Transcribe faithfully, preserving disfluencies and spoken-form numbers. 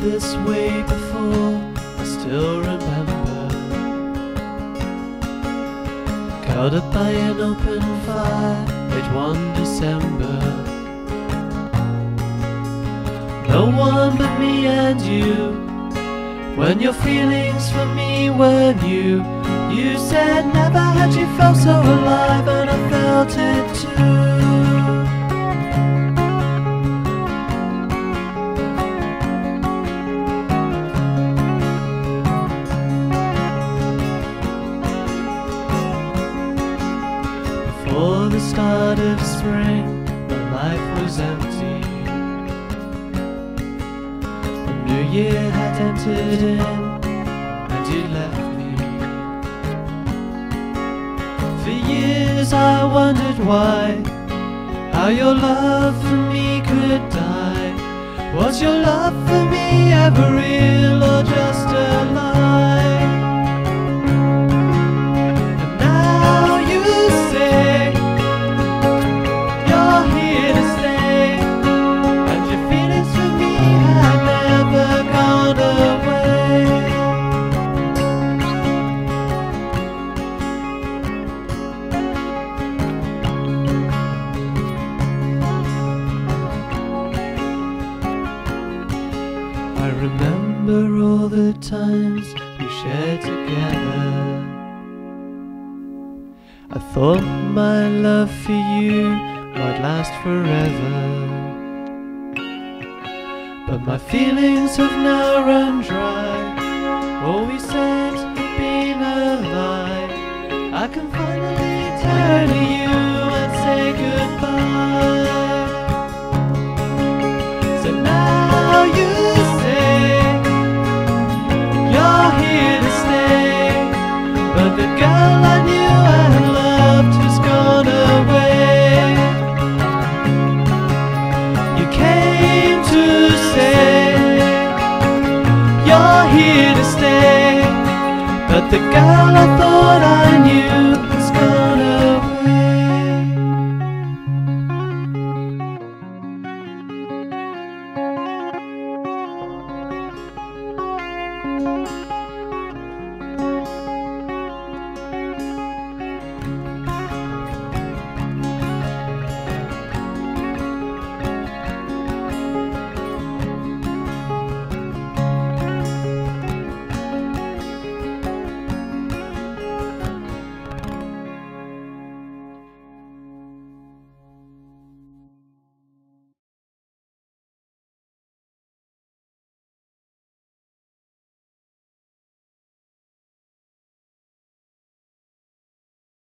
this way before, I still remember. Curled up by an open fire, late one December. No one but me and you, when your feelings for me were new. You said never had you felt so alive, and I felt it too. Before the start of spring, my life was empty. The new year had entered in, and you left me. For years I wondered why, how your love for me could die. Was your love for me ever real, or just a lie? I remember all the times we shared together. I thought my love for you might last forever, but my feelings have now run dry. All we said had been a lie. I can finally turn to you and say goodbye. So now you but the girl I knew and loved has gone away. You came to say you're here to stay, but the girl I